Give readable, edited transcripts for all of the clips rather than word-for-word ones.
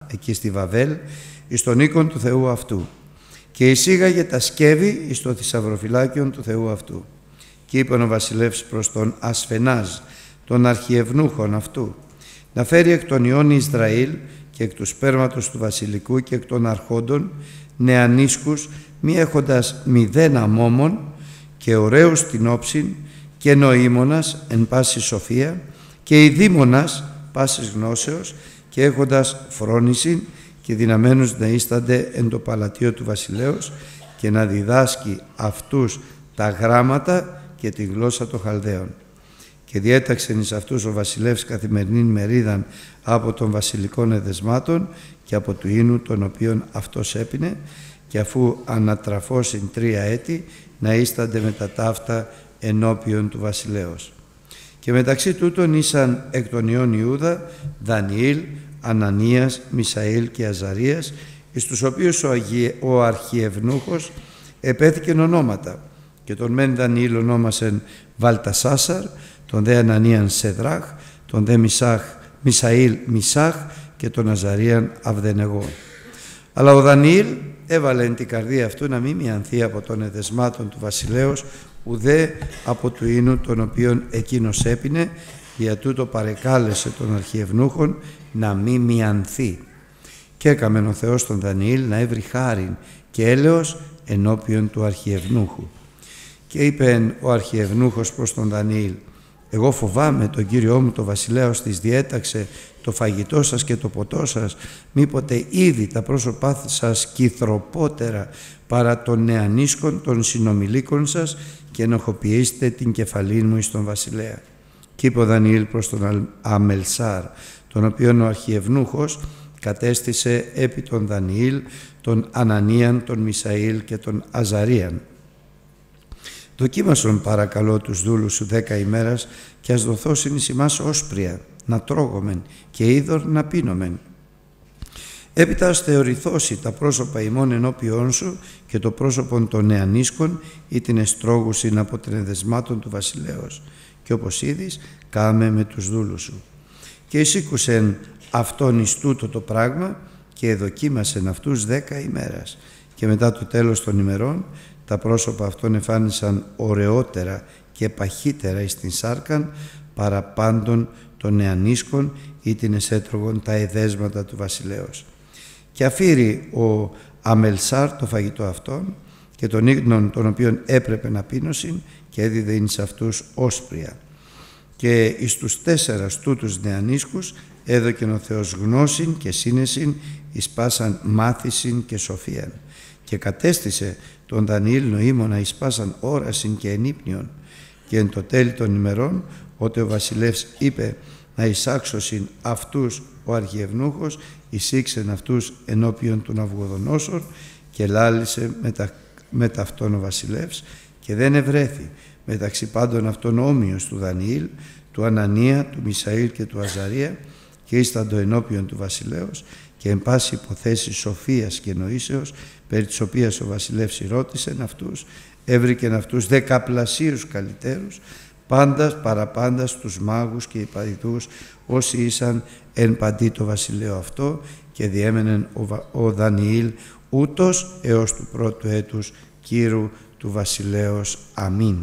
εκεί στη Βαβέλ, εις τον οίκον του Θεού αυτού. Και εισήγαγε τα σκεύη εις το θησαυροφυλάκιον του Θεού αυτού. Και είπε ο βασιλεύς προς τον Ασφενάζ, τον αρχιευνούχον αυτού, να φέρει εκ των ιών Ισραήλ και εκ του σπέρματος του βασιλικού και εκ των αρχόντων νεανίσκους, μη έχοντας 0 αμόμων και ωραίους στην όψιν και νοήμονας εν πάση σοφία και ειδήμονας πάσης γνώσεως και έχοντας φρόνησιν και δυναμένους να ίστανται εν το παλατίο του βασιλέως και να διδάσκει αυτούς τα γράμματα και τη γλώσσα των Χαλδαίων. Και διέταξεν εις αυτούς ο βασιλεύς καθημερινήν μερίδαν από των βασιλικών εδεσμάτων και από του ίνου των οποίων αυτός έπινε, και αφού ανατραφώσιν 3 έτη να ίστανται με τα ταύτα ενώπιον του βασιλέως. Και μεταξύ τούτων ήσαν εκ των ιών Ιούδα Δανιήλ, Ανανίας, Μισαήλ και Αζαρίας, εις τους οποίους ο αρχιευνούχος επέθηκεν ονόματα, και τον μεν Δανιήλ ονόμασεν Βαλτασάσαρ, τον δε Ανανίαν Σεδράχ, τον δε Μισαήλ Μισάχ και τον Αζαρίαν Αβδενεγό. Αλλά ο Δανιήλ έβαλε εν την καρδία αυτού να μην μιανθεί από των εδεσμάτων του βασιλέως, ουδέ από του ίνου τον οποίον εκείνος έπινε, για τούτο παρεκάλεσε τον αρχιευνούχον να μη μιανθεί. Και έκαμεν ο Θεός τον Δανιήλ να έβρει χάριν και έλεος ενώπιον του αρχιευνούχου. Και είπε ο αρχιευνούχος προς τον Δανιήλ, εγώ φοβάμαι τον Κύριό μου το βασιλέος της διέταξε το φαγητό σας και το ποτό σας, μήποτε ήδη τα πρόσωπά σας κυθροπότερα παρά των νεανίσκων των συνομιλίκων σας και ενοχοποιήσετε την κεφαλή μου εις τον βασιλέα. Και είπε ο Δανιήλ προς τον Αμελσάρ, τον οποίον ο αρχιευνούχος κατέστησε επί τον Δανιήλ, τον Ανανίαν, τον Μισαήλ και τον Αζαρίαν. Δοκίμασον παρακαλώ τους δούλους σου 10 ημέρας και ας δοθώσιν εις ημάς όσπρια, να τρώγομεν και είδωρ να πίνομεν. Έπειτα ας θεωρηθώσει τα πρόσωπα ημών ενώπιόν σου και το πρόσωπον των νεανίσκων ή την εστρόγουσιν από την εδεσμάτων του βασιλέως. Και όπως είδεις, κάμε με τους δούλους σου. Και εισήκουσεν αυτόν εις τούτο το πράγμα και εδοκίμασεν αυτούς 10 ημέρας. Και μετά το τέλος των ημερών, τα πρόσωπα αυτών εφάνισαν ωραιότερα και παχύτερα εις την σάρκαν παραπάντων των νεανίσκων ή την εσέτρωγον τα εδέσματα του βασιλέως. Και αφήρει ο Αμελσάρ το φαγητό αυτόν και των ίγνων των οποίων έπρεπε να πίνωσιν και έδιδε εις αυτούς όσπρια. Και εις τους 4 τούτους νεανίσκους έδωκεν ο Θεός γνώσιν και σύνεσιν εις πάσαν μάθησιν και σοφίαν. Και κατέστησε τον Δανιήλ νοήμονα εις πάσαν όρασιν και ενύπνιον. Και εν το τέλει των ημερών, ότε ο βασιλεύς είπε να εισάξωσιν αυτούς ο αρχιευνούχος, εισήξεν αυτούς ενώπιον του Ναβουχοδονόσορ και λάλησε μετα αυτόν ο βασιλεύς και δεν ευρέθη μεταξύ πάντων αυτών όμοιος του Δανιήλ, του Ανανία, του Μισαήλ και του Αζαρία και ίσταντο ενώπιον του βασιλέως και εν πάση υποθέσει σοφίας και νοήσεως περί της οποίας ο βασιλεύς ρώτησεν αυτούς, έβρικεν αυτούς 10πλασίους καλύτερους, πάντας παραπάντας τους μάγους και υπαδητούς όσοι ήσαν εν παντί το βασιλείο αυτό, και διέμενεν ο Δανιήλ ούτως έως του πρώτου έτους κύρου του βασιλέως. Αμήν.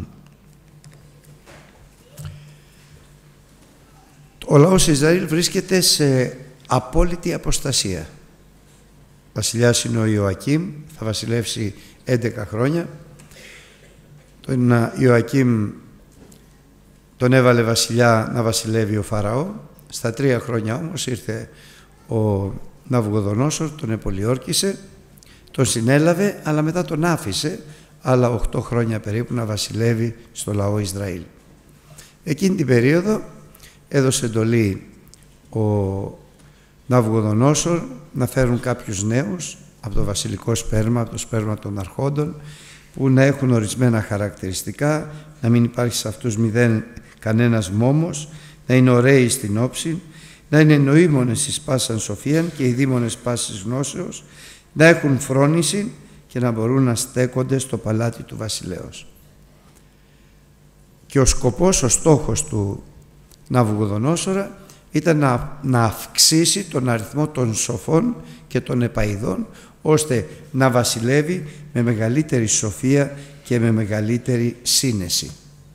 Ο λαός Ισραήλ βρίσκεται σε απόλυτη αποστασία. Βασιλιάς είναι ο Ιωακήμ, θα βασιλεύσει 11 χρόνια. Τον Ιωακήμ τον έβαλε βασιλιά να βασιλεύει ο Φαραώ. Στα 3 χρόνια όμως ήρθε ο Ναβουχοδονόσορ, τον επολιόρκησε, τον συνέλαβε, αλλά μετά τον άφησε άλλα 8 χρόνια περίπου να βασιλεύει στο λαό Ισραήλ. Εκείνη την περίοδο έδωσε εντολή ο Ναβουχοδονόσορ να φέρουν κάποιους νέους από το βασιλικό σπέρμα, από το σπέρμα των αρχόντων, που να έχουν ορισμένα χαρακτηριστικά, να μην υπάρχει σε αυτούς κανένας μόμος, να είναι ωραίοι στην όψη, να είναι νοήμονες εις πάσαν σοφίαν και ειδήμονες πάσης γνώσεως, να έχουν φρόνηση και να μπορούν να στέκονται στο παλάτι του βασιλέως. Και ο σκοπός, ο στόχος του Ναβουχοδονόσορα ήταν να αυξήσει τον αριθμό των σοφών και των επαηδών, ώστε να βασιλεύει με μεγαλύτερη σοφία και με μεγαλύτερη σύνεση.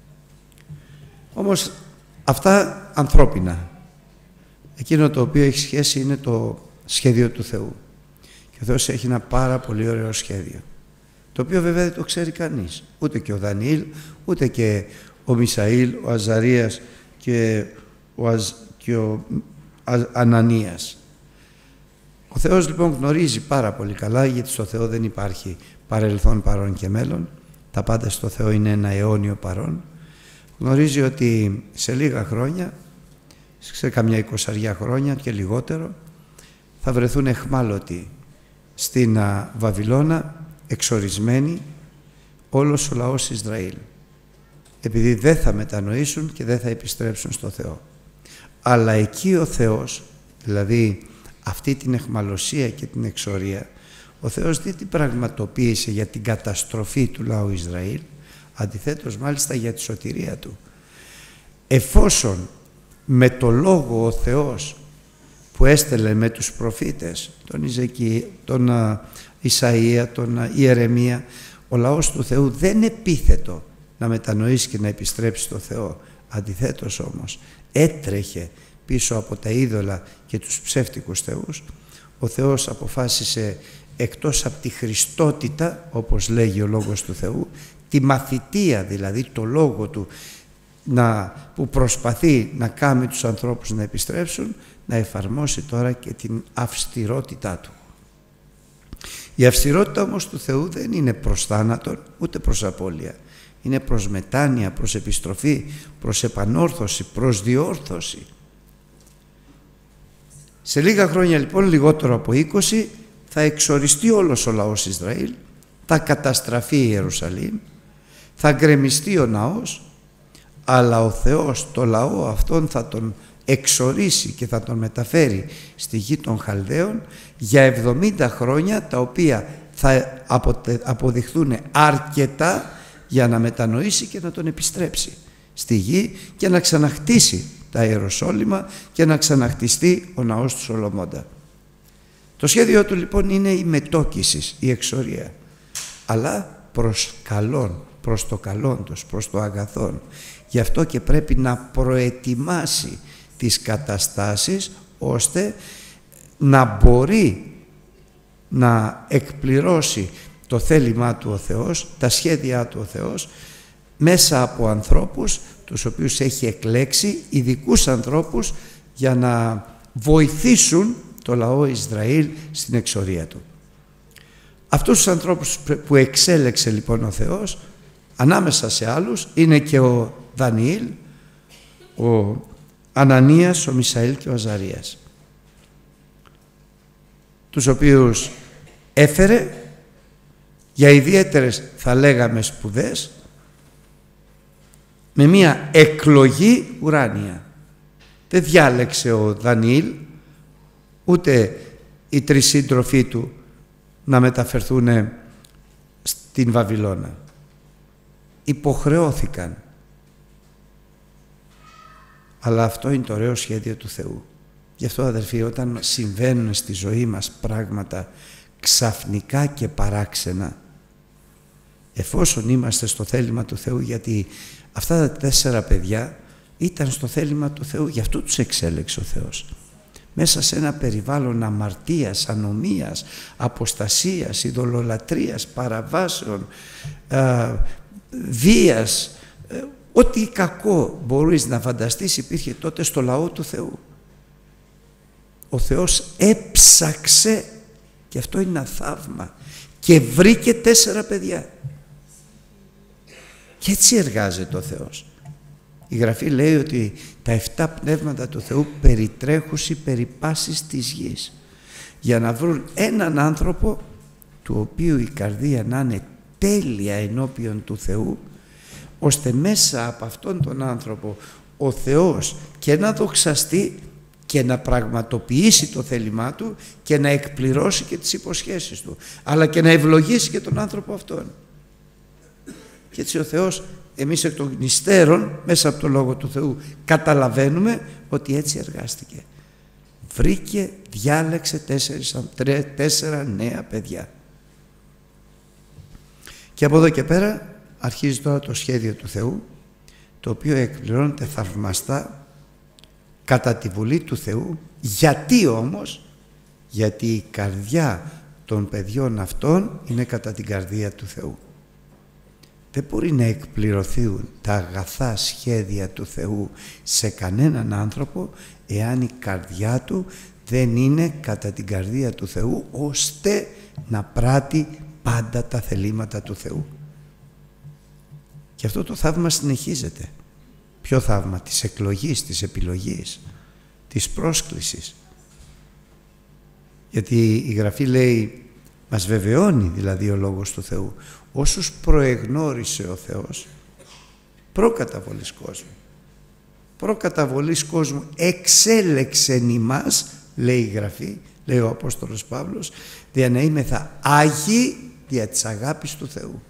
Όμως αυτά ανθρώπινα. Εκείνο το οποίο έχει σχέση είναι το σχέδιο του Θεού. Και ο Θεός έχει ένα πάρα πολύ ωραίο σχέδιο, το οποίο βέβαια δεν το ξέρει κανείς. Ούτε και ο Δανιήλ, ούτε και ο Μισαήλ, ο Αζαρίας και ο Ανανίας. Ο Θεός λοιπόν γνωρίζει πάρα πολύ καλά, γιατί στο Θεό δεν υπάρχει παρελθόν, παρόν και μέλλον. Τα πάντα στο Θεό είναι ένα αιώνιο παρόν. Γνωρίζει ότι σε λίγα χρόνια, σε καμιά 20 χρόνια και λιγότερο, θα βρεθούν εχμάλωτοι στην Βαβυλώνα, εξορισμένοι, όλος ο λαός Ισραήλ, επειδή δεν θα μετανοήσουν και δεν θα επιστρέψουν στο Θεό. Αλλά εκεί ο Θεός, δηλαδή αυτή την εχμαλωσία και την εξορία, ο Θεός δεν την πραγματοποίησε για την καταστροφή του λαού Ισραήλ, αντιθέτως μάλιστα για τη σωτηρία του. Εφόσον με το λόγο ο Θεός που έστελε με τους προφήτες, τον Ισαΐα, τον Ιερεμία, ο λαός του Θεού δεν επίθετο να μετανοήσει και να επιστρέψει στο Θεό. Αντιθέτως όμως έτρεχε πίσω από τα είδωλα και τους ψεύτικους θεούς. Ο Θεός αποφάσισε, εκτός από τη χριστότητα, όπως λέγει ο Λόγος του Θεού, τη μαθητεία, δηλαδή το Λόγο Του που προσπαθεί να κάνει τους ανθρώπους να επιστρέψουν, να εφαρμόσει τώρα και την αυστηρότητά Του. Η αυστηρότητα όμως του Θεού δεν είναι προς θάνατον ούτε προς απώλεια. Είναι προς μετάνοια, προς επιστροφή, προς επανόρθωση, προς διόρθωση. Σε λίγα χρόνια λοιπόν, λιγότερο από 20, θα εξοριστεί όλος ο λαός Ισραήλ, θα καταστραφεί η Ιερουσαλήμ, θα γκρεμιστεί ο ναός, αλλά ο Θεός το λαό αυτόν θα τον εξορίσει και θα τον μεταφέρει στη γη των Χαλδαίων για 70 χρόνια, τα οποία θα αποδειχθούν αρκετά για να μετανοήσει και να τον επιστρέψει στη γη και να ξαναχτίσει τα Ιεροσόλυμα και να ξαναχτιστεί ο ναός του Σολομώντα. Το σχέδιο του λοιπόν είναι η μετόκιση, η εξορία, αλλά προς καλόν, προς το καλόν τους, προς το αγαθόν. Γι' αυτό και πρέπει να προετοιμάσει τις καταστάσεις, ώστε να μπορεί να εκπληρώσει το θέλημά του ο Θεός, τα σχέδιά του ο Θεός, μέσα από ανθρώπους τους οποίους έχει εκλέξει, ειδικούς ανθρώπους, για να βοηθήσουν το λαό Ισραήλ στην εξορία του. Αυτούς τους ανθρώπους που εξέλεξε λοιπόν ο Θεός, ανάμεσα σε άλλους είναι και ο Δανιήλ, ο Ανανίας, ο Μισαήλ και ο Αζαρίας, τους οποίους έφερε για ιδιαίτερες, θα λέγαμε, σπουδές, με μία εκλογή ουράνια. Δεν διάλεξε ο Δανιήλ ούτε οι τρεις σύντροφοί του να μεταφερθούν στην Βαβυλώνα. Υποχρεώθηκαν. Αλλά αυτό είναι το ωραίο σχέδιο του Θεού. Γι' αυτό, αδερφοί, όταν συμβαίνουν στη ζωή μας πράγματα ξαφνικά και παράξενα, εφόσον είμαστε στο θέλημα του Θεού, γιατί αυτά τα 4 παιδιά ήταν στο θέλημα του Θεού, γι' αυτό τους εξέλεξε ο Θεός. Μέσα σε ένα περιβάλλον αμαρτίας, ανομίας, αποστασίας, ειδωλολατρίας, παραβάσεων, βίας, ό,τι κακό μπορείς να φανταστείς υπήρχε τότε στο λαό του Θεού. Ο Θεός έψαξε, και αυτό είναι ένα θαύμα, και βρήκε 4 παιδιά. Και έτσι εργάζεται ο Θεός. Η Γραφή λέει ότι τα 7 πνεύματα του Θεού περιτρέχουσι περί πάσης της γης, για να βρουν έναν άνθρωπο του οποίου η καρδία να είναι τέλεια ενώπιον του Θεού, ώστε μέσα από αυτόν τον άνθρωπο ο Θεός και να δοξαστεί και να πραγματοποιήσει το θέλημά του και να εκπληρώσει και τις υποσχέσεις του, αλλά και να ευλογήσει και τον άνθρωπο αυτόν. Και έτσι ο Θεός, εμείς εκ των υστέρων, μέσα από το Λόγο του Θεού, καταλαβαίνουμε ότι έτσι εργάστηκε. Βρήκε, διάλεξε 4 νέα παιδιά. Και από εδώ και πέρα αρχίζει τώρα το σχέδιο του Θεού, το οποίο εκπληρώνεται θαυμαστά κατά τη βουλή του Θεού. Γιατί όμως? Γιατί η καρδιά των παιδιών αυτών είναι κατά την καρδία του Θεού. Δεν μπορεί να εκπληρωθούν τα αγαθά σχέδια του Θεού σε κανέναν άνθρωπο εάν η καρδιά του δεν είναι κατά την καρδία του Θεού, ώστε να πράττει πάντα τα θελήματα του Θεού. Και αυτό το θαύμα συνεχίζεται. Ποιο θαύμα? Της εκλογής, της επιλογής, της πρόσκλησης. Γιατί η Γραφή λέει, μας βεβαιώνει δηλαδή ο Λόγος του Θεού, όσους προεγνώρισε ο Θεός προκαταβολής κόσμου εξέλεξεν ημάς, λέει η Γραφή, λέει ο Απόστολος Παύλος, δια να είμεθα άγιοι δια της αγάπης του Θεού.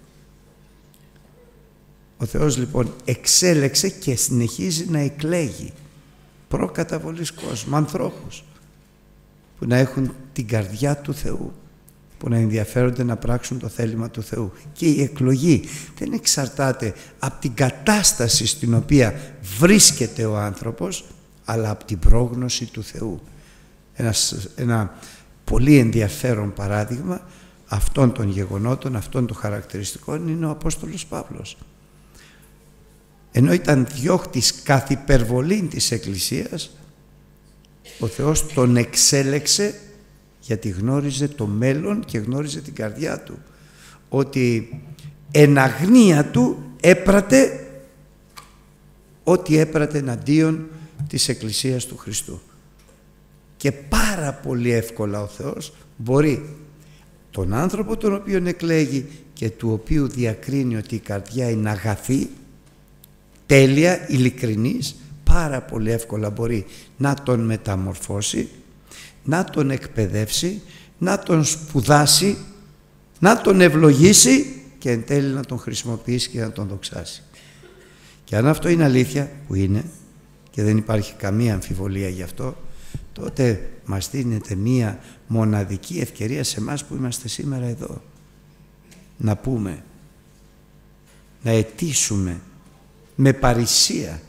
Ο Θεός λοιπόν εξέλεξε και συνεχίζει να εκλέγει προκαταβολής κόσμου, ανθρώπους που να έχουν την καρδιά του Θεού, που να ενδιαφέρονται να πράξουν το θέλημα του Θεού. Και η εκλογή δεν εξαρτάται από την κατάσταση στην οποία βρίσκεται ο άνθρωπος, αλλά από την πρόγνωση του Θεού. Ένα πολύ ενδιαφέρον παράδειγμα αυτών των γεγονότων, αυτών των χαρακτηριστικών είναι ο Απόστολος Παύλος. Ενώ ήταν διώχτης καθ' υπερβολήν της Εκκλησίας, ο Θεός τον εξέλεξε γιατί γνώριζε το μέλλον και γνώριζε την καρδιά του, ότι εν αγνία του έπρατε ό,τι έπρατε εναντίον της Εκκλησίας του Χριστού. Και πάρα πολύ εύκολα ο Θεός μπορεί τον άνθρωπο τον οποίον εκλέγει και του οποίου διακρίνει ότι η καρδιά είναι αγαθή, τέλεια, ειλικρινής, πάρα πολύ εύκολα μπορεί να τον μεταμορφώσει, να τον εκπαιδεύσει, να τον σπουδάσει, να τον ευλογήσει και εν τέλει να τον χρησιμοποιήσει και να τον δοξάσει. Και αν αυτό είναι αλήθεια, που είναι, και δεν υπάρχει καμία αμφιβολία γι' αυτό, τότε μας δίνεται μία μοναδική ευκαιρία σε εμάς που είμαστε σήμερα εδώ, να πούμε, να αιτήσουμε με παρησία.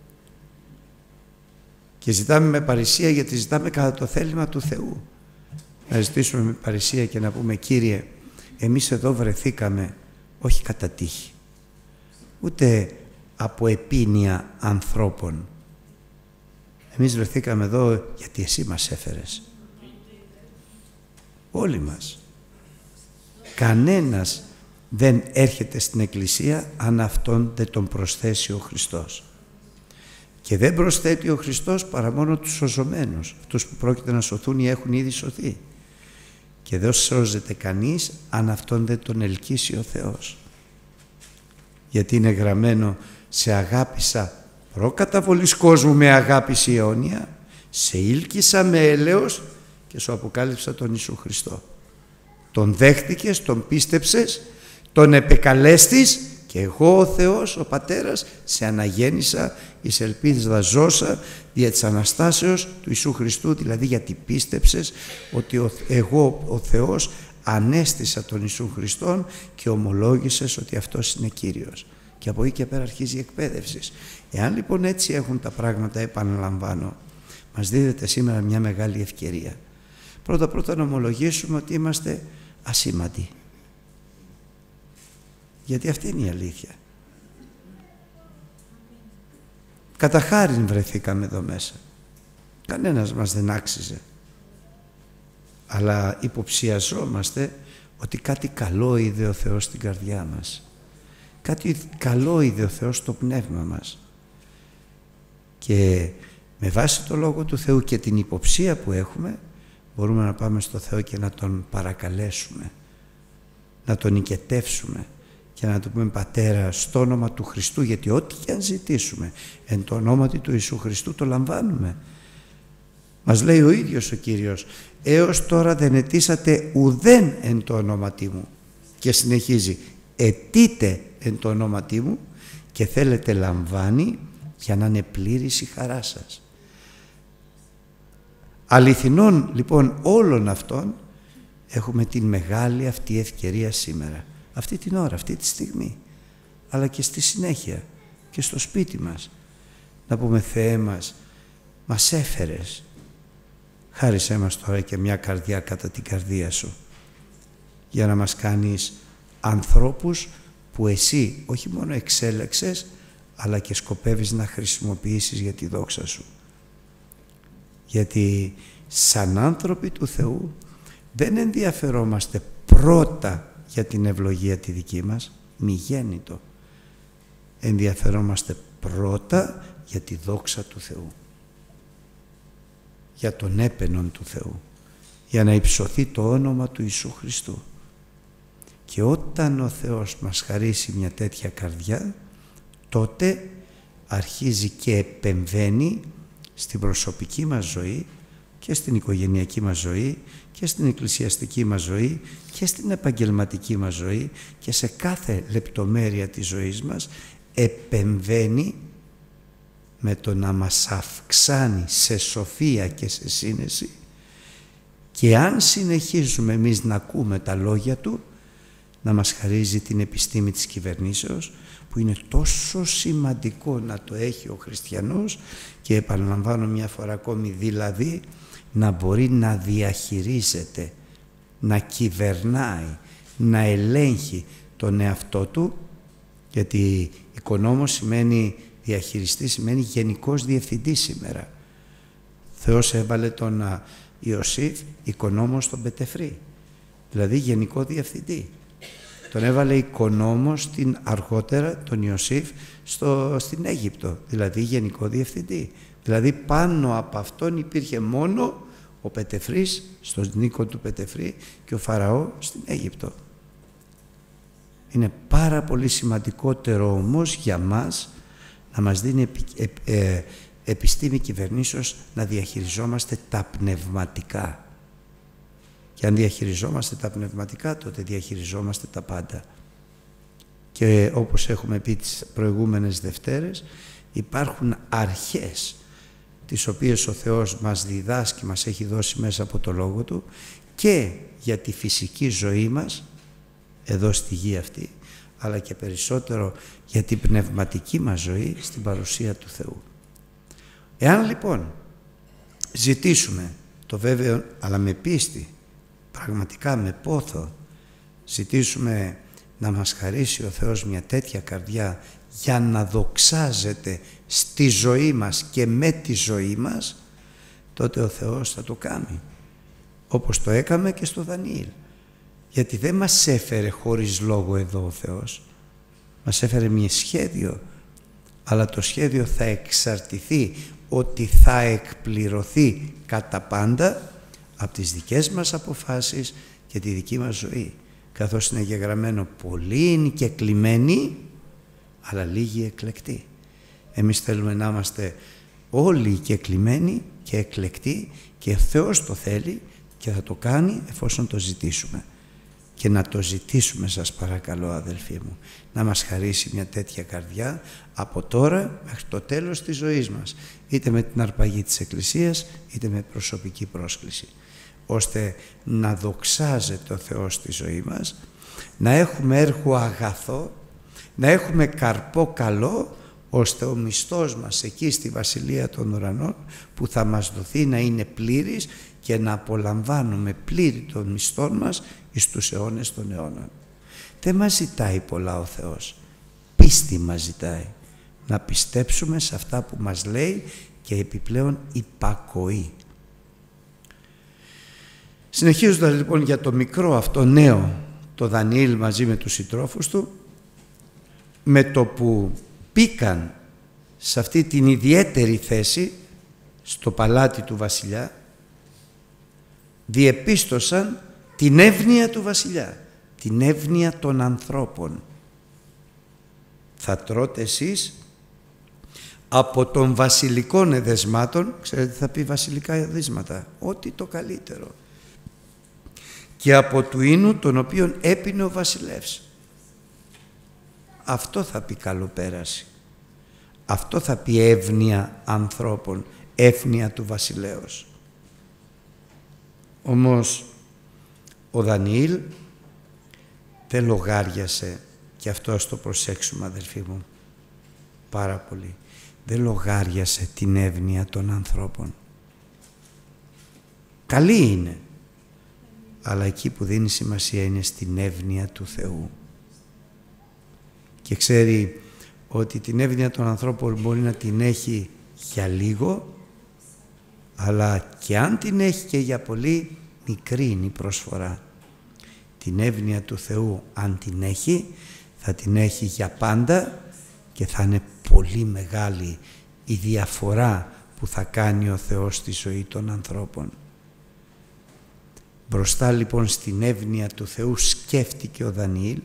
Και ζητάμε με παρησία γιατί ζητάμε κατά το θέλημα του Θεού. Να ζητήσουμε με παρησία και να πούμε, Κύριε, εμείς εδώ βρεθήκαμε όχι κατά τύχη, ούτε από επίνοια ανθρώπων. Εμείς βρεθήκαμε εδώ γιατί Εσύ μας έφερες. Όλοι μας. Κανένας δεν έρχεται στην Εκκλησία αν αυτόν δεν τον προσθέσει ο Χριστός. Και δεν προσθέτει ο Χριστός παρά μόνο τους σωζομένους, αυτούς που πρόκειται να σωθούν ή έχουν ήδη σωθεί. Και δεν σώζεται κανείς αν αυτόν δεν τον ελκύσει ο Θεός. Γιατί είναι γραμμένο, σε αγάπησα προκαταβολής κόσμου με αγάπηση αιώνια, σε ήλκησα με έλεος και σου αποκάλυψα τον Ιησού Χριστό. Τον δέχτηκες, τον πίστεψες, τον επεκαλέστης και εγώ ο Θεός, ο Πατέρας, σε αναγέννησα εις ελπίδα ζώσα δια της Αναστάσεως του Ιησού Χριστού, δηλαδή γιατί πίστεψες ότι εγώ ο Θεός ανέστησα τον Ιησού Χριστόν και ομολόγησες ότι αυτός είναι Κύριος. Και από εκεί και πέρα αρχίζει η εκπαίδευση. Εάν λοιπόν έτσι έχουν τα πράγματα, επαναλαμβάνω, μας δίδεται σήμερα μια μεγάλη ευκαιρία. Πρώτα να ομολογήσουμε ότι είμαστε ασήμαντοι. Γιατί αυτή είναι η αλήθεια. Κατά χάριν βρεθήκαμε εδώ μέσα. Κανένας μας δεν άξιζε. Αλλά υποψιαζόμαστε ότι κάτι καλό είδε ο Θεός στην καρδιά μας. Κάτι καλό είδε ο Θεός στο πνεύμα μας. Και με βάση το Λόγο του Θεού και την υποψία που έχουμε, μπορούμε να πάμε στο Θεό και να Τον παρακαλέσουμε, να Τον οικετεύσουμε και να του πούμε, Πατέρα, στο όνομα του Χριστού, γιατί ό,τι και αν ζητήσουμε εν το ονόματι του Ιησού Χριστού το λαμβάνουμε. Μας λέει ο ίδιος ο Κύριος, έως τώρα δεν αιτήσατε ουδέν εν το ονόματί μου. Και συνεχίζει, αιτείτε εν το ονόματί μου και θέλετε λαμβάνει για να είναι πλήρης η χαρά σας. Αληθινών λοιπόν όλων αυτών έχουμε την μεγάλη αυτή ευκαιρία σήμερα, αυτή την ώρα, αυτή τη στιγμή, αλλά και στη συνέχεια και στο σπίτι μας, να πούμε Θεέ μας έφερες, χάρισέ μας τώρα και μια καρδιά κατά την καρδία σου, για να μας κάνεις ανθρώπους που εσύ όχι μόνο εξέλεξες, αλλά και σκοπεύεις να χρησιμοποιήσεις για τη δόξα σου. Γιατί σαν άνθρωποι του Θεού δεν ενδιαφερόμαστε πρώτα για την ευλογία τη δική μας, μη γέννητο. Ενδιαφερόμαστε πρώτα για τη δόξα του Θεού, για τον έπαινον του Θεού, για να υψωθεί το όνομα του Ιησού Χριστού. Και όταν ο Θεός μας χαρίσει μια τέτοια καρδιά, τότε αρχίζει και επεμβαίνει στην προσωπική μας ζωή και στην οικογενειακή μας ζωή και στην εκκλησιαστική μας ζωή και στην επαγγελματική μας ζωή και σε κάθε λεπτομέρεια της ζωής μας επεμβαίνει με το να μας αυξάνει σε σοφία και σε σύνεση, και αν συνεχίζουμε εμείς να ακούμε τα λόγια Του, να μας χαρίζει την επιστήμη της κυβερνήσεως, που είναι τόσο σημαντικό να το έχει ο χριστιανός, και επαναλαμβάνω μια φορά ακόμη, δηλαδή να μπορεί να διαχειρίζεται, να κυβερνάει, να ελέγχει τον εαυτό του, γιατί οικονόμος σημαίνει διαχειριστή, σημαίνει γενικός διευθυντής σήμερα. Θεός έβαλε τον Ιωσήφ οικονόμο στον Πετεφρή, δηλαδή γενικό διευθυντή. Τον έβαλε οικονόμο αργότερα τον Ιωσήφ στην Αίγυπτο, δηλαδή γενικό διευθυντή. Δηλαδή πάνω από αυτόν υπήρχε μόνο ο Πετεφρής στον οίκο του Πετεφρή και ο Φαραώ στην Αίγυπτο. Είναι πάρα πολύ σημαντικότερο όμως για μας να μας δίνει επιστήμη κυβερνήσεως να διαχειριζόμαστε τα πνευματικά. Και αν διαχειριζόμαστε τα πνευματικά, τότε διαχειριζόμαστε τα πάντα. Και όπως έχουμε πει τις προηγούμενες Δευτέρες, υπάρχουν αρχές τις οποίες ο Θεός μας διδάσκει, μας έχει δώσει μέσα από το Λόγο Του, και για τη φυσική ζωή μας εδώ στη γη αυτή, αλλά και περισσότερο για την πνευματική μας ζωή στην παρουσία του Θεού. Εάν λοιπόν ζητήσουμε το βέβαιο, αλλά με πίστη, πραγματικά με πόθο, ζητήσουμε να μας χαρίσει ο Θεός μια τέτοια καρδιά για να δοξάζεται στη ζωή μας και με τη ζωή μας, τότε ο Θεός θα το κάνει, όπως το έκαμε και στο Δανιήλ. Γιατί δεν μας έφερε χωρίς λόγο εδώ ο Θεός, μας έφερε μια σχέδιο, αλλά το σχέδιο θα εξαρτηθεί ότι θα εκπληρωθεί κατά πάντα από τις δικές μας αποφάσεις και τη δική μας ζωή, καθώς είναι γεγραμμένο πολλοί είναι και κλιμμένοι, αλλά λίγοι εκλεκτοί. Εμείς θέλουμε να είμαστε όλοι και κλιμμένοι και εκλεκτοί, και ο Θεός το θέλει και θα το κάνει εφόσον το ζητήσουμε. Και να το ζητήσουμε, σας παρακαλώ αδελφοί μου, να μας χαρίσει μια τέτοια καρδιά από τώρα μέχρι το τέλος της ζωής μας, είτε με την αρπαγή της Εκκλησίας είτε με προσωπική πρόσκληση, ώστε να δοξάζεται ο Θεός στη ζωή μας, να έχουμε έργο αγαθό, να έχουμε καρπό καλό, ώστε ο μισθός μας εκεί στη Βασιλεία των Ουρανών που θα μας δοθεί να είναι πλήρης και να απολαμβάνουμε πλήρη των μισθών μας εις τους αιώνες των αιώνων. Δεν μας ζητάει πολλά ο Θεός, πίστη μας ζητάει, να πιστέψουμε σε αυτά που μας λέει και επιπλέον υπακοή. Συνεχίζοντας λοιπόν για το μικρό αυτό νέο, το Δανιήλ μαζί με τους συντρόφους του, με το που πήκαν σε αυτή την ιδιαίτερη θέση στο παλάτι του βασιλιά, διεπίστωσαν την εύνοια του βασιλιά, την εύνοια των ανθρώπων. Θα τρώτε εσείς από των βασιλικών εδεσμάτων, ξέρετε θα πει βασιλικά εδέσματα, ό,τι το καλύτερο, και από του ίνου τον οποίον έπινε ο βασιλεύς. αυτό θα πει καλοπέραση. Αυτό θα πει εύνοια ανθρώπων, εύνοια του βασιλέως. Όμως ο Δανιήλ δεν λογάριασε, και αυτό ας το προσέξουμε αδελφοί μου πάρα πολύ, δεν λογάριασε την εύνοια των ανθρώπων. Καλή είναι, αλλά εκεί που δίνει σημασία είναι στην εύνοια του Θεού. Και ξέρει ότι την εύνοια των ανθρώπων μπορεί να την έχει για λίγο, αλλά και αν την έχει και για πολύ, μικρή είναι η προσφορά. Την εύνοια του Θεού αν την έχει, θα την έχει για πάντα και θα είναι πολύ μεγάλη η διαφορά που θα κάνει ο Θεός στη ζωή των ανθρώπων. Μπροστά λοιπόν στην εύνοια του Θεού σκέφτηκε ο Δανιήλ.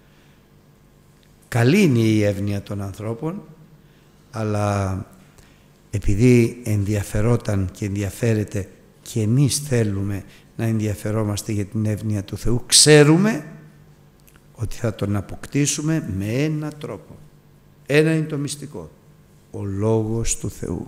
Καλή είναι η εύνοια των ανθρώπων, αλλά επειδή ενδιαφερόταν και ενδιαφέρεται και εμείς θέλουμε να ενδιαφερόμαστε για την εύνοια του Θεού, ξέρουμε ότι θα τον αποκτήσουμε με έναν τρόπο. Ένα είναι το μυστικό, ο Λόγος του Θεού.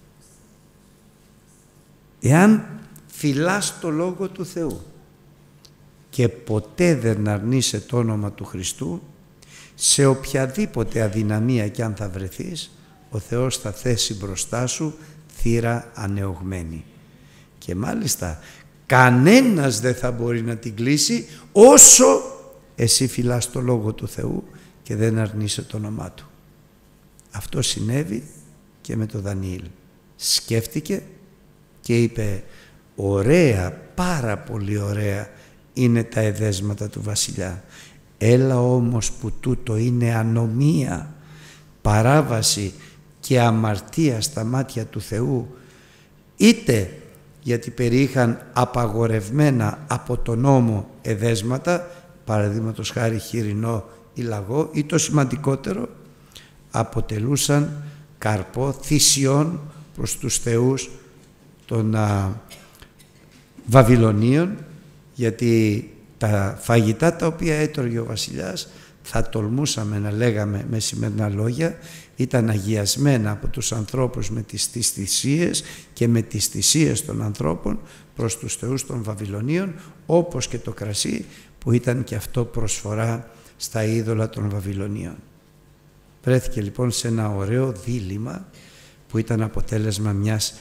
Εάν φυλάς το Λόγο του Θεού και ποτέ δεν αρνείσαι το όνομα του Χριστού, σε οποιαδήποτε αδυναμία κι αν θα βρεθείς, ο Θεός θα θέσει μπροστά σου θύρα ανεωγμένη. Και μάλιστα κανένας δεν θα μπορεί να την κλείσει όσο εσύ φυλάς το Λόγο του Θεού και δεν αρνείσαι το όνομά Του. Αυτό συνέβη και με το Δανιήλ. Σκέφτηκε και είπε, ωραία, πάρα πολύ ωραία είναι τα εδέσματα του βασιλιά. Έλα όμως που τούτο είναι ανομία, παράβαση και αμαρτία στα μάτια του Θεού, είτε γιατί περιείχαν απαγορευμένα από τον νόμο εδέσματα, παραδείγματος χάρη χοιρινό ή λαγό, ή το σημαντικότερο, αποτελούσαν καρπό θυσιών προς τους θεούς των Βαβυλωνίων, γιατί τα φαγητά τα οποία έτρωγε ο βασιλιάς, θα τολμούσαμε να λέγαμε με σημερινά λόγια, ήταν αγιασμένα από τους ανθρώπους με τις θυσίες και με τις θυσίες των ανθρώπων προς τους θεούς των Βαβυλωνίων, όπως και το κρασί που ήταν και αυτό προσφορά στα είδωλα των Βαβυλωνίων. Βρέθηκε λοιπόν σε ένα ωραίο δίλημμα που ήταν αποτέλεσμα μιας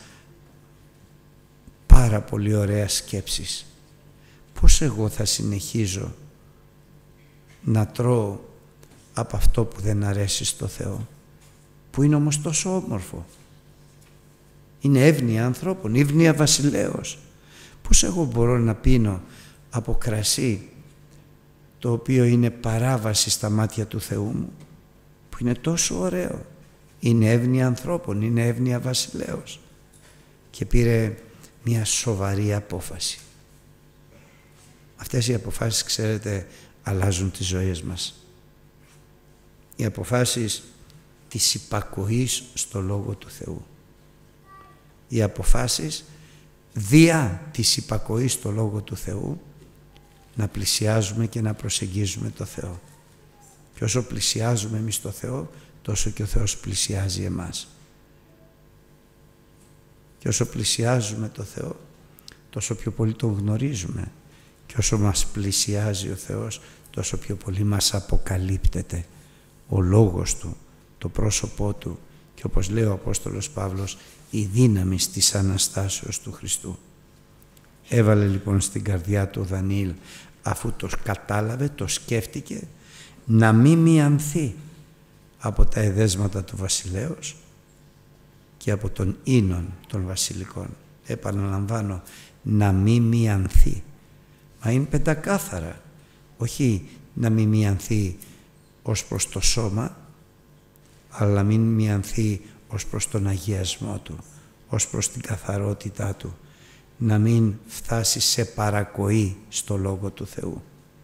πάρα πολύ ωραίας σκέψης. Πώς εγώ θα συνεχίζω να τρώω από αυτό που δεν αρέσει στο Θεό, που είναι όμως τόσο όμορφο. Είναι εύνοια ανθρώπων, εύνοια βασιλέως. Πώς εγώ μπορώ να πίνω από κρασί το οποίο είναι παράβαση στα μάτια του Θεού μου, που είναι τόσο ωραίο. Είναι εύνοια ανθρώπων, είναι εύνοια βασιλέως. Και πήρε μια σοβαρή απόφαση. Αυτές οι αποφάσεις, ξέρετε, αλλάζουν τις ζωές μας. Οι αποφάσεις της υπακοής στο Λόγο του Θεού. Οι αποφάσεις δια της υπακοής στο Λόγο του Θεού να πλησιάζουμε και να προσεγγίζουμε το Θεό. Και όσο πλησιάζουμε εμείς το Θεό, τόσο και ο Θεός πλησιάζει εμάς. Και όσο πλησιάζουμε το Θεό, τόσο πιο πολύ τον γνωρίζουμε. Και όσο μας πλησιάζει ο Θεός, τόσο πιο πολύ μας αποκαλύπτεται ο Λόγος Του, το πρόσωπό Του και όπως λέει ο Απόστολος Παύλος, η δύναμη της Αναστάσεως του Χριστού. Έβαλε λοιπόν στην καρδιά του ο Δανιήλ, αφού το κατάλαβε, το σκέφτηκε, να μην μιανθεί από τα εδέσματα του βασιλέως και από τον ίνον των βασιλικών. Επαναλαμβάνω, να μην μιανθεί. Μα είναι πεντακάθαρα, όχι να μην μιανθεί ως προς το σώμα, αλλά να μην μιανθεί ως προς τον αγιασμό του, ως προς την καθαρότητά του, να μην φτάσει σε παρακοή στο Λόγο του Θεού.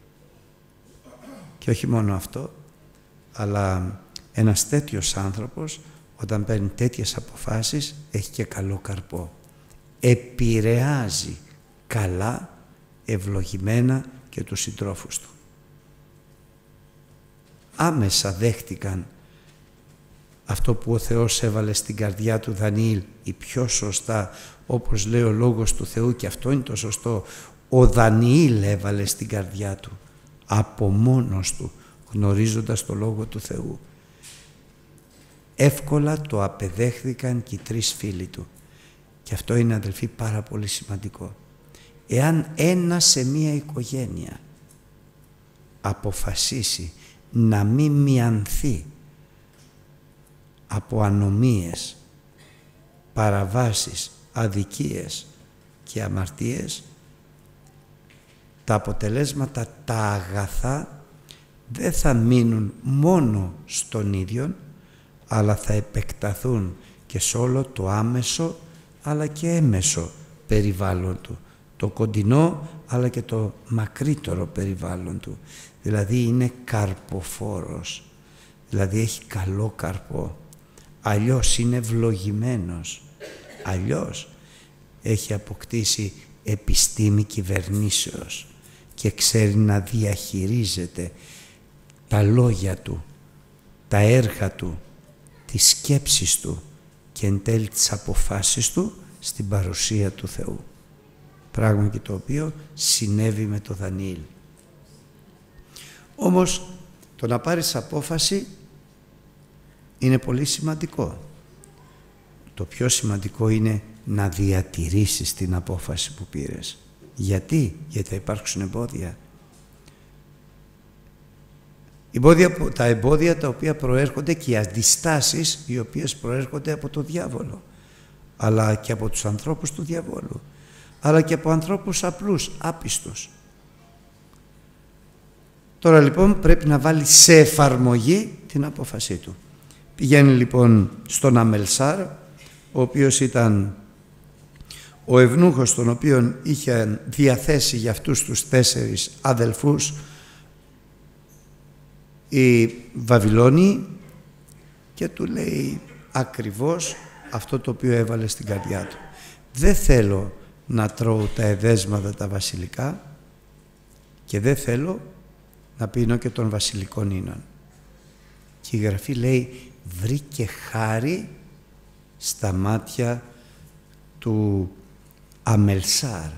Και όχι μόνο αυτό, αλλά ένας τέτοιος άνθρωπος όταν παίρνει τέτοιες αποφάσεις έχει και καλό καρπό. Επηρεάζει καλά, ευλογημένα και τους συντρόφους του. άμεσα δέχτηκαν αυτό που ο Θεός έβαλε στην καρδιά του Δανιήλ, ή πιο σωστά, όπως λέει ο Λόγος του Θεού, και αυτό είναι το σωστό, ο Δανιήλ έβαλε στην καρδιά του, από μόνος του, γνωρίζοντας το Λόγο του Θεού. Εύκολα το απεδέχθηκαν και οι 3 φίλοι του. Και αυτό είναι, αδελφοί, πάρα πολύ σημαντικό. Εάν ένα σε μία οικογένεια αποφασίσει να μην μιανθεί από ανομίες, παραβάσεις, αδικίες και αμαρτίες, τα αποτελέσματα, τα αγαθά, δεν θα μείνουν μόνο στον ίδιον, αλλά θα επεκταθούν και σε όλο το άμεσο αλλά και έμεσο περιβάλλον του, το κοντινό αλλά και το μακρύτερο περιβάλλον του. Δηλαδή είναι καρποφόρος, δηλαδή έχει καλό καρπό, αλλιώς είναι ευλογημένος, αλλιώς έχει αποκτήσει επιστήμη κυβερνήσεως και ξέρει να διαχειρίζεται τα λόγια του, τα έργα του, τις σκέψεις του και εν τέλει τις αποφάσεις του στην παρουσία του Θεού. Πράγμα και το οποίο συνέβη με το Δανιήλ. Όμως το να πάρεις απόφαση είναι πολύ σημαντικό. Το πιο σημαντικό είναι να διατηρήσεις την απόφαση που πήρες. Γιατί? Γιατί θα υπάρξουν εμπόδια. Τα εμπόδια τα οποία προέρχονται και οι αντιστάσεις οι οποίες προέρχονται από το διάβολο, αλλά και από τους ανθρώπους του διαβόλου, αλλά και από ανθρώπους απλούς, άπιστους. Τώρα λοιπόν πρέπει να βάλει σε εφαρμογή την απόφασή του. Πηγαίνει λοιπόν στον Αμελσάρ, ο οποίος ήταν ο ευνούχος τον οποίον είχε διαθέσει για αυτούς τους 4 αδελφούς οι Βαβυλώνιοι, και του λέει ακριβώς αυτό το οποίο έβαλε στην καρδιά του. Δεν θέλω να τρώω τα εδέσματα τα βασιλικά και δεν θέλω να πίνω και των βασιλικών ίνων. Και η Γραφή λέει βρήκε χάρη στα μάτια του Αμελσάρ.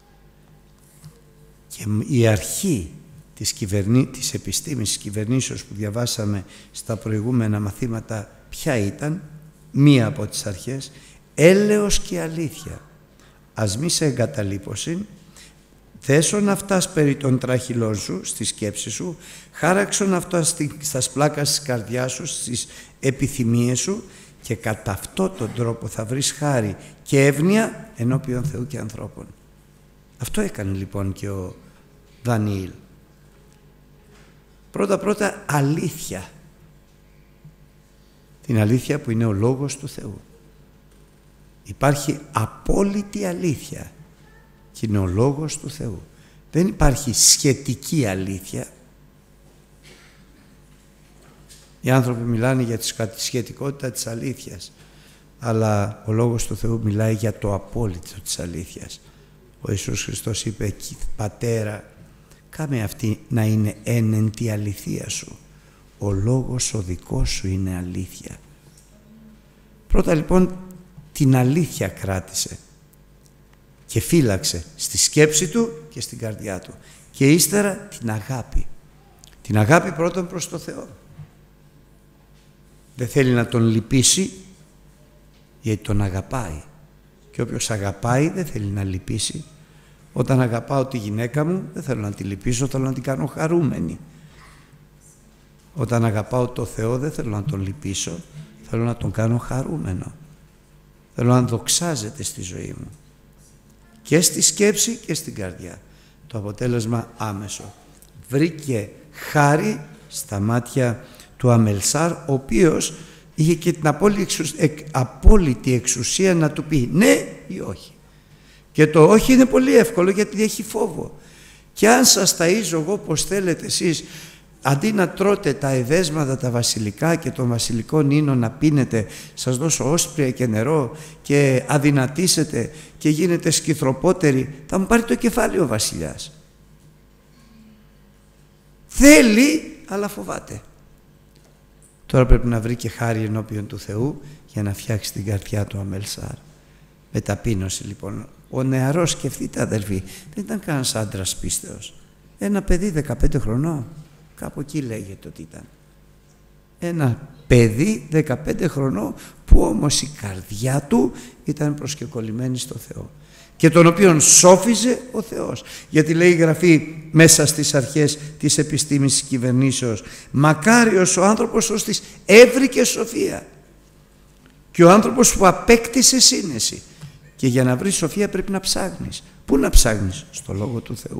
Και η αρχή της επιστήμης της κυβερνήσεως που διαβάσαμε στα προηγούμενα μαθήματα ποια ήταν? Μία από τις αρχές, έλεος και αλήθεια. Ας μη σε εγκαταλείπωσιν, δέσον αυτάς περί των τράχυλών σου, στη σκέψη σου, χάραξον αυτά στα σπλάκα της καρδιάς σου, στις επιθυμίες σου, και κατά αυτόν τον τρόπο θα βρεις χάρη και εύνοια ενώπιον Θεού και ανθρώπων. Αυτό έκανε λοιπόν και ο Δανιήλ. Πρώτα αλήθεια. Την αλήθεια που είναι ο Λόγος του Θεού. Υπάρχει απόλυτη αλήθεια και είναι ο Λόγος του Θεού. Δεν υπάρχει σχετική αλήθεια. Οι άνθρωποι μιλάνε για τη σχετικότητα της αλήθειας, αλλά ο Λόγος του Θεού μιλάει για το απόλυτο της αλήθειας. Ο Ιησούς Χριστός είπε «Πατέρα, κάμε αυτή να είναι εν τη αληθεία σου. Ο λόγος ο δικός σου είναι αλήθεια». Πρώτα λοιπόν την αλήθεια κράτησε και φύλαξε στη σκέψη του και στην καρδιά του, και ύστερα την αγάπη. Την αγάπη πρώτον προς το Θεό. Δεν θέλει να τον λυπήσει, γιατί τον αγαπάει, και όποιος αγαπάει δεν θέλει να λυπήσει. Όταν αγαπάω τη γυναίκα μου δεν θέλω να τη λυπήσω, θέλω να την κάνω χαρούμενη. Όταν αγαπάω το Θεό δεν θέλω να τον λυπήσω, θέλω να τον κάνω χαρούμενο. Θέλω να δοξάζεται στη ζωή μου, και στη σκέψη και στην καρδιά. Το αποτέλεσμα άμεσο. Βρήκε χάρη στα μάτια του Αμελσάρ, ο οποίος είχε και την απόλυτη εξουσία να του πει ναι ή όχι. Και το όχι είναι πολύ εύκολο, γιατί έχει φόβο. Και αν σας ταΐζω εγώ πως θέλετε εσείς, αντί να τρώτε τα εδέσματα τα βασιλικά και των βασιλικών ίνων να πίνετε, σας δώσω όσπρια και νερό και αδυνατήσετε και γίνετε σκυθροπότεροι, θα μου πάρει το κεφάλι ο βασιλιάς. Θέλει, αλλά φοβάται. Τώρα πρέπει να βρει και χάρη ενώπιον του Θεού για να φτιάξει την καρδιά του Αμελσάρ. Με ταπείνωση λοιπόν. Ο νεαρός, σκεφτείτε αδελφοί, δεν ήταν κανένας άντρας πίστεως. Ένα παιδί 15 χρονών, κάπου εκεί λέγεται ότι ήταν. Ένα παιδί 15 χρονών που όμως η καρδιά του ήταν προσκεκολλημένη στο Θεό και τον οποίον σώφιζε ο Θεός. Γιατί λέει η Γραφή μέσα στις αρχές της επιστήμης της κυβερνήσεως, μακάριος ο άνθρωπος ώστις έβρικε σοφία, και ο άνθρωπος που απέκτησε σύνεση. Και για να βρεις σοφία πρέπει να ψάχνεις. Πού να ψάχνεις? Στο Λόγο του Θεού.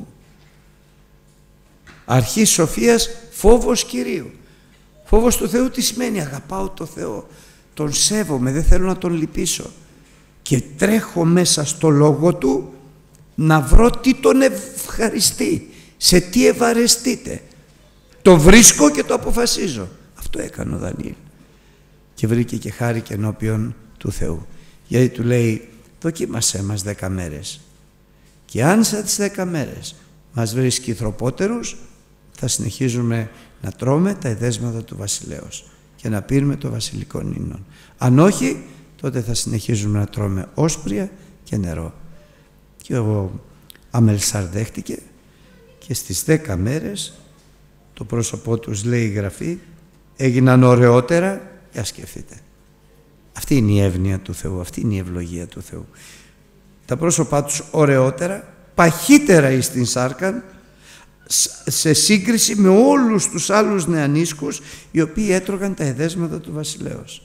Αρχή σοφίας, φόβος Κυρίου. Φόβος του Θεού τι σημαίνει? Αγαπάω το Θεό, τον σέβομαι, δεν θέλω να τον λυπήσω και τρέχω μέσα στο Λόγο Του να βρω τι τον ευχαριστεί, σε τι ευαρεστείται. Το βρίσκω και το αποφασίζω. Αυτό έκανε ο Δανιήλ και βρήκε και χάρη και ενώπιον του Θεού, γιατί του λέει δοκίμασέ μας 10 μέρες και αν σε τις 10 μέρες μας βρεις κυθροπότερους, θα συνεχίζουμε να τρώμε τα εδέσματα του βασιλέως και να πίνουμε το βασιλικό ίνον. Αν όχι, τότε θα συνεχίζουμε να τρώμε όσπρια και νερό. Και ο Αμελσάρ δέχτηκε και στις 10 μέρες το πρόσωπό τους, λέει η Γραφή, έγιναν ωραιότερα. Για σκεφτείτε. Αυτή είναι η εύνοια του Θεού, αυτή είναι η ευλογία του Θεού. Τα πρόσωπά τους ωραιότερα, παχύτερα εις την σάρκαν, σε σύγκριση με όλους τους άλλους νεανίσκους οι οποίοι έτρωγαν τα εδέσματα του βασιλέως.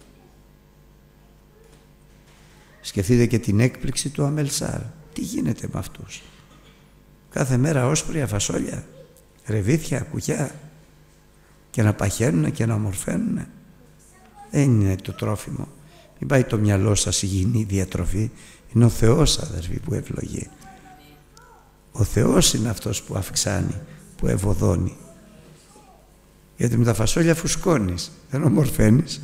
Σκεφτείτε και την έκπληξη του Αμελσάρ. Τι γίνεται με αυτούς? Κάθε μέρα όσπρια, φασόλια, ρεβίθια, κουκιά, και να παχαίνουν και να ομορφαίνουν. Δεν είναι το τρόφιμο. Μην πάει το μυαλό σας υγιεινή διατροφή. Είναι ο Θεός, αδερφοί, που ευλογεί. Ο Θεός είναι αυτός που αυξάνει, που ευωδώνει. Γιατί με τα φασόλια φουσκώνεις, δεν ομορφαίνεις.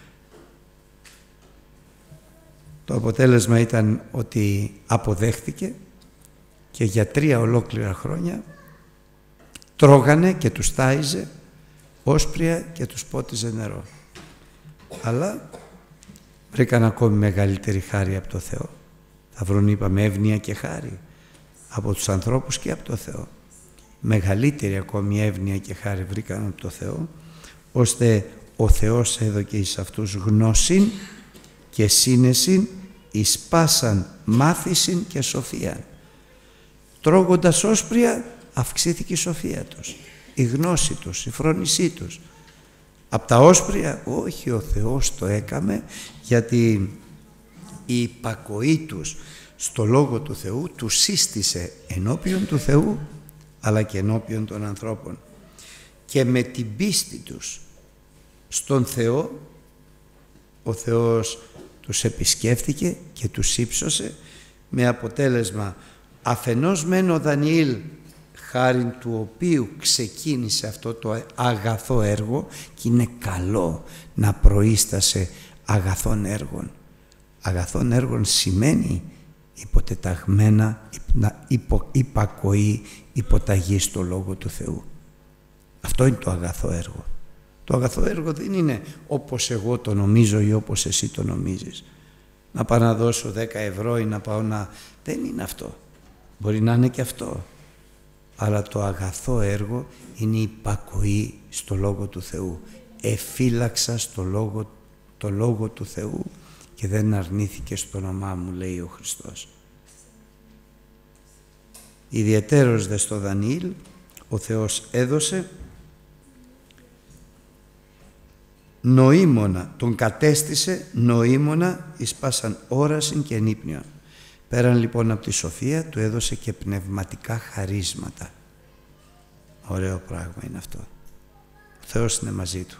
Το αποτέλεσμα ήταν ότι αποδέχθηκε και για 3 ολόκληρα χρόνια τρώγανε και τους τάιζε όσπρια και τους πότιζε νερό. Αλλά βρήκαν ακόμη μεγαλύτερη χάρη από το Θεό. Θα βρουν, είπαμε, εύνοια και χάρη από τους ανθρώπους και από το Θεό. Μεγαλύτερη ακόμη εύνοια και χάρη βρήκαν από το Θεό, ώστε ο Θεός έδωκε εις αυτούς γνώσιν και σύνεσιν, εις πάσαν μάθησιν και σοφία. Τρώγοντας όσπρια αυξήθηκε η σοφία τους, η γνώση τους, η φρόνησή τους. Απ' τα όσπρια, όχι, ο Θεός το έκαμε, γιατί η υπακοή τους στο Λόγο του Θεού τους σύστησε ενώπιον του Θεού αλλά και ενώπιον των ανθρώπων, και με την πίστη τους στον Θεό ο Θεός τους επισκέφθηκε και τους ύψωσε, με αποτέλεσμα αφενός μεν ο Δανιήλ, χάριν του οποίου ξεκίνησε αυτό το αγαθό έργο, και είναι καλό να προείστασε αγαθών έργων. Αγαθών έργων σημαίνει υποτεταγμένα υπακοή, υποταγή στο Λόγο του Θεού. Αυτό είναι το αγαθό έργο. Το αγαθό έργο δεν είναι όπως εγώ το νομίζω ή όπως εσύ το νομίζεις. Να πάω να δώσω 10 ευρώ ή να πάω να... Δεν είναι αυτό. Μπορεί να είναι και αυτό. Αλλά το αγαθό έργο είναι η υπακοή στο Λόγο του Θεού. Εφύλαξα το Λόγο του Θεού και δεν αρνήθηκε στο όνομά μου, λέει ο Χριστός. Ιδιαιτέρως δε στο Δανιήλ ο Θεός έδωσε νοήμονα, τον κατέστησε νοήμονα εις πάσαν όρασιν και νύπνιον. Πέραν λοιπόν από τη σοφία του έδωσε και πνευματικά χαρίσματα. Ωραίο πράγμα είναι αυτό. Ο Θεός είναι μαζί του.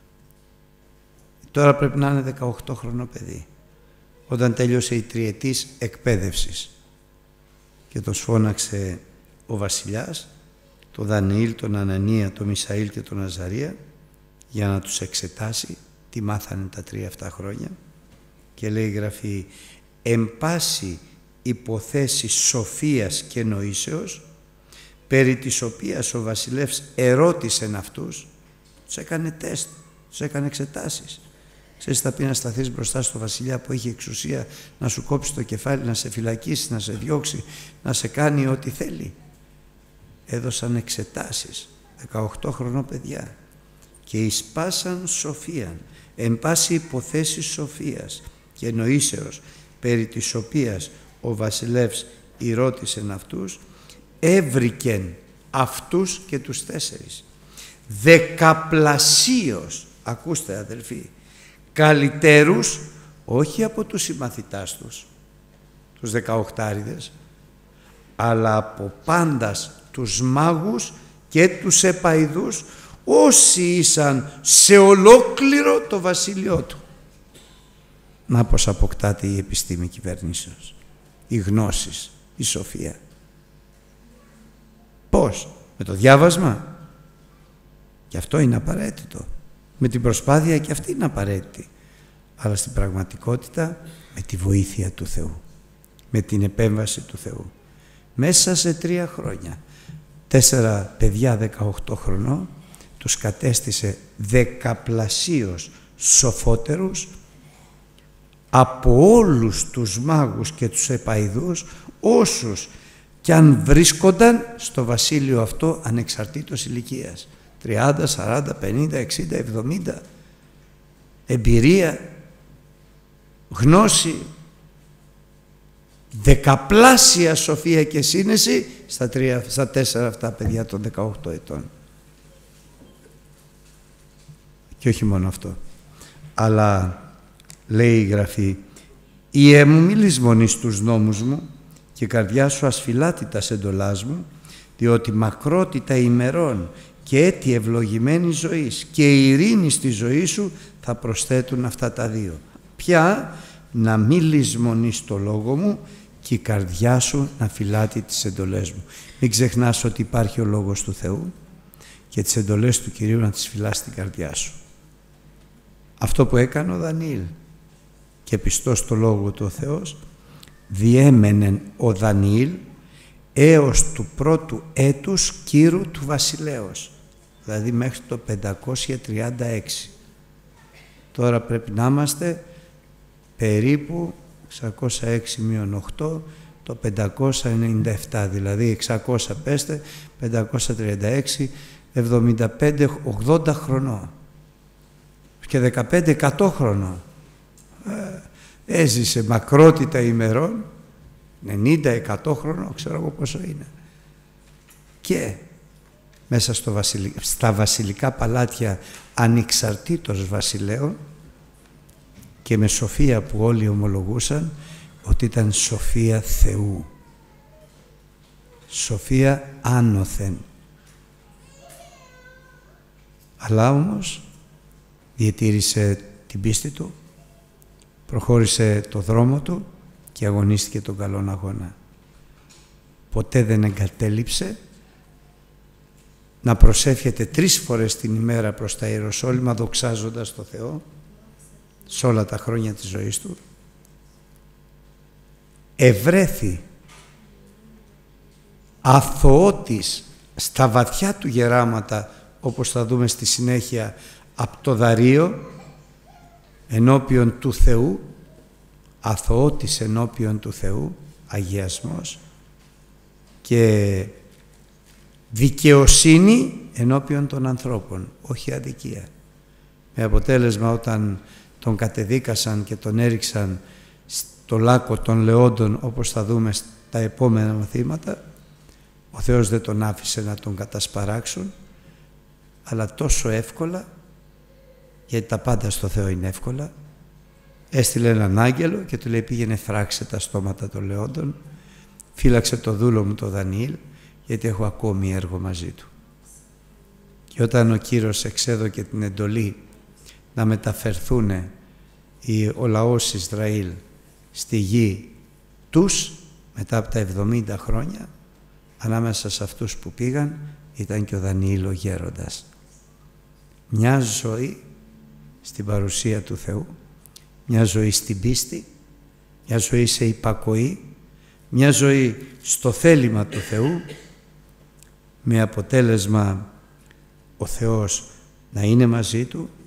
Τώρα πρέπει να είναι 18 χρονό παιδί, όταν τέλειωσε η τριετής εκπαίδευσης, και τον σφώναξε ο βασιλιάς, τον Δανιήλ, τον Ανανία, τον Μισαήλ και τον Αζαρία, για να τους εξετάσει τι μάθανε τα 3 αυτά χρόνια, και λέει η Γραφή, εν πάση υποθέσει σοφίας και νοήσεως, περί της οποίας ο βασιλεύς ερώτησεν αυτούς, τους έκανε τεστ, Τους έκανε εξετάσεις. Ξέρεις, θα πει να σταθείς μπροστά στο βασιλιά που έχει εξουσία να σου κόψει το κεφάλι, να σε φυλακίσει, να σε διώξει, να σε κάνει ό,τι θέλει. Έδωσαν εξετάσεις, 18χρονο παιδιά, και εισπάσαν σοφίαν, εν πάση υποθέση σοφίας και νοήσεως, περί της οποίας ο βασιλεύς ηρώτησεν αυτούς, έβρικεν αυτούς και τους 4 δεκαπλασίως, ακούστε αδελφοί, καλύτερους, όχι από τους συμμαθητάς τους 18άριδες, αλλά από πάντας τους μάγους και τους επαηδούς, όσοι ήσαν σε ολόκληρο το βασίλειό του. Να πως αποκτάται η επιστήμη κυβερνήσεως, οι γνώσεις, η σοφία. Πώς? Με το διάβασμα. Και αυτό είναι απαραίτητο. Με την προσπάθεια και αυτή είναι απαραίτητη. Αλλά στην πραγματικότητα με τη βοήθεια του Θεού. Με την επέμβαση του Θεού. Μέσα σε 3 χρόνια 4 παιδιά 18 χρονών τους κατέστησε δεκαπλασίως σοφότερους από όλους τους μάγους και τους επαηδούς, όσους κι αν βρίσκονταν στο βασίλειο αυτό ανεξαρτήτως ηλικίας. 30, 40, 50, 60, 70. Εμπειρία, γνώση, δεκαπλάσια σοφία και σύνεση στα 4 αυτά παιδιά των 18 ετών. Και όχι μόνο αυτό, αλλά λέει η Γραφή, «Ιε μου μη λησμονείς τους νόμους μου και καρδιά σου ασφυλάτητας εντολάς μου, διότι μακρότητα ημερών και έτη ευλογημένης ζωής και η ειρήνη στη ζωή σου θα προσθέτουν αυτά τα 2. Ποια? Να μη λησμονείς το λόγο μου και η καρδιά σου να φυλάτει τις εντολές μου». Μην ξεχνάς ότι υπάρχει ο Λόγος του Θεού και τις εντολές του Κυρίου να τις φυλάς στην καρδιά σου. Αυτό που έκανε ο Δανιήλ, και πιστός στο Λόγο του ο Θεός, διέμενεν ο Δανιήλ έως του πρώτου έτους κύρου του βασιλέως, δηλαδή μέχρι το 536. Τώρα πρέπει να είμαστε περίπου 606 μείον 8, το 597, δηλαδή 600 πέστε, 536, 75, 80 χρονών και 15, 100 χρονών. Έζησε μακρότητα ημερών, 90, 100 χρονών, ξέρω εγώ πόσο είναι. Και μέσα στα βασιλικά παλάτια ανεξαρτήτως βασιλέων και με σοφία που όλοι ομολογούσαν ότι ήταν σοφία Θεού. Σοφία άνωθεν. Αλλά όμως διατήρησε την πίστη του, προχώρησε το δρόμο του και αγωνίστηκε τον καλόν αγώνα. Ποτέ δεν εγκατέλειψε να προσεύχεται 3 φορές την ημέρα προς τα Ιεροσόλυμα, δοξάζοντας το Θεό σε όλα τα χρόνια της ζωής του. Ευρέθη αθωότης στα βαθιά του γεράματα, όπως θα δούμε στη συνέχεια, από το Δαρείο ενώπιον του Θεού, αθωότης ενώπιον του Θεού, αγιασμός, και δικαιοσύνη ενώπιον των ανθρώπων, όχι αδικία. Με αποτέλεσμα όταν τον κατεδίκασαν και τον έριξαν στο λάκκο των λεόντων, όπως θα δούμε στα επόμενα μαθήματα, ο Θεός δεν τον άφησε να τον κατασπαράξουν, αλλά τόσο εύκολα, γιατί τα πάντα στο Θεό είναι εύκολα, έστειλε έναν άγγελο και του λέει, πήγαινε φράξε τα στόματα των λεόντων, φύλαξε το δούλο μου το Δανιήλ, γιατί έχω ακόμη έργο μαζί του. Και όταν ο Κύριος εξέδωκε την εντολή να μεταφερθούν ο λαός Ισραήλ στη γη τους, μετά από τα 70 χρόνια, ανάμεσα σε αυτούς που πήγαν ήταν και ο Δανιήλ ο γέροντας. Μια ζωή στην παρουσία του Θεού, μια ζωή στην πίστη, μια ζωή σε υπακοή, μια ζωή στο θέλημα του Θεού, με αποτέλεσμα ο Θεός να είναι μαζί του,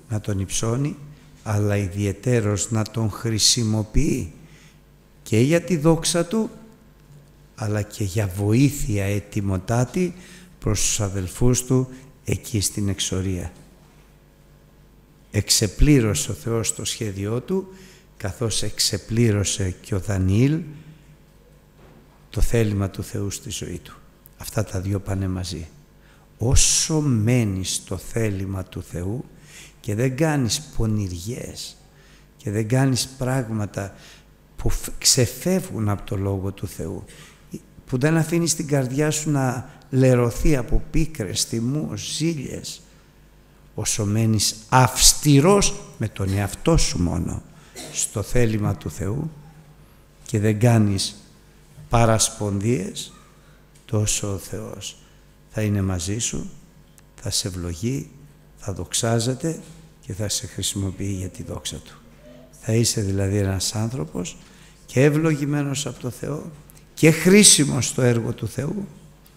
να τον υψώνει, αλλά ιδιαιτέρως να τον χρησιμοποιεί και για τη δόξα του, αλλά και για βοήθεια ετοιμοτάτη προς τους αδελφούς του εκεί στην εξορία. Εξεπλήρωσε ο Θεός το σχέδιό του, καθώς εξεπλήρωσε και ο Δανιήλ το θέλημα του Θεού στη ζωή του. Αυτά τα δύο πάνε μαζί. Όσο μένεις στο θέλημα του Θεού και δεν κάνεις πονηριές και δεν κάνεις πράγματα που ξεφεύγουν από το Λόγο του Θεού, που δεν αφήνεις την καρδιά σου να λερωθεί από πίκρες, θυμούς, ζήλιες, όσο μένεις αυστηρός με τον εαυτό σου μόνο στο θέλημα του Θεού και δεν κάνεις παρασπονδίες, τόσο ο Θεός θα είναι μαζί σου, θα σε ευλογεί, θα δοξάζεται και θα σε χρησιμοποιεί για τη δόξα του. Θα είσαι δηλαδή ένας άνθρωπος και ευλογημένος από το Θεό και χρήσιμος στο έργο του Θεού,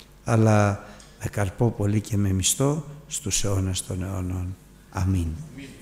αλλά με καρπό πολύ και με μισθό στους αιώνες των αιώνων. Αμήν.